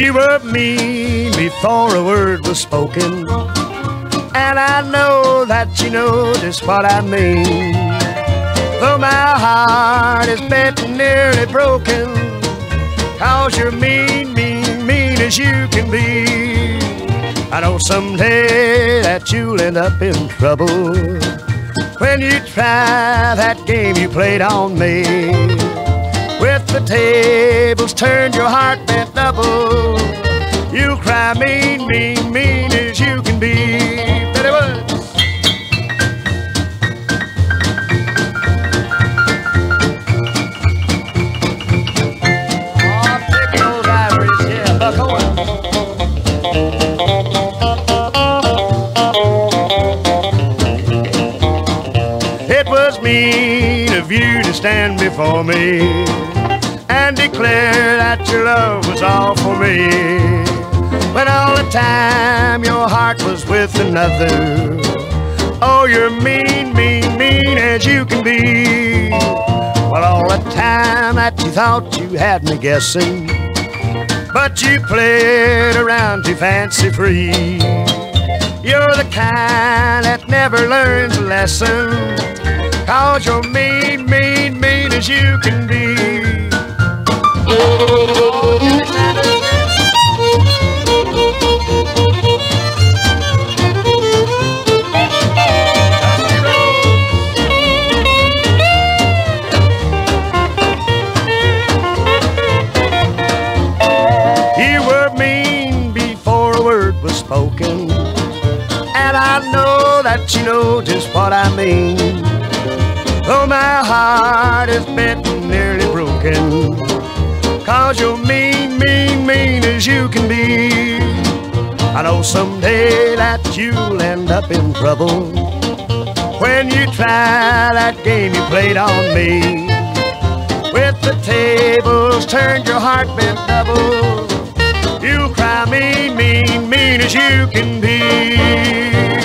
You were mean before a word was spoken, and I know that you know just what I mean. Though my heart is bent and nearly broken, 'cause you're mean, mean, mean as you can be. I know someday that you'll end up in trouble when you try that game you played on me. With the tables turned, your heart bent double, you'll cry mean, mean, mean as you can be. Betty Woods. Oh, pick those ivories, yeah, Buck Owens. It was mean of you to stand before me and declare that your love was all for me, when all the time your heart was with another. Oh, you're mean, mean, mean as you can be. Well, all the time that you thought you had me guessing, but you played around too fancy-free. You're the kind that never learns a lesson, 'cause you're mean, mean, mean as you can be. You were mean before a word was spoken, and I know that you know just what I mean. Though my heart is bent and nearly broken, 'cause you're mean, mean, mean as you can be. I know someday that you'll end up in trouble when you try that game you played on me. With the tables turned, your heart bent double, you'll cry mean, mean, mean as you can be.